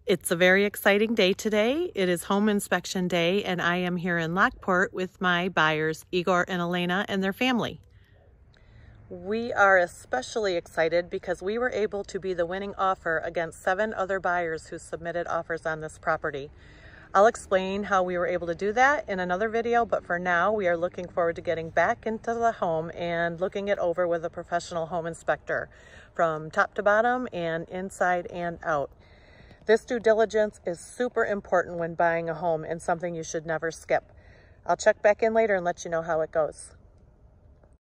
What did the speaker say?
It's a very exciting day today. It is home inspection day, and I am here in Lockport with my buyers, Igor and Elena, and their family. We are especially excited because we were able to be the winning offer against 7 other buyers who submitted offers on this property. I'll explain how we were able to do that in another video, but for now we are looking forward to getting back into the home and looking it over with a professional home inspector from top to bottom and inside and out. This due diligence is super important when buying a home and something you should never skip. I'll check back in later and let you know how it goes.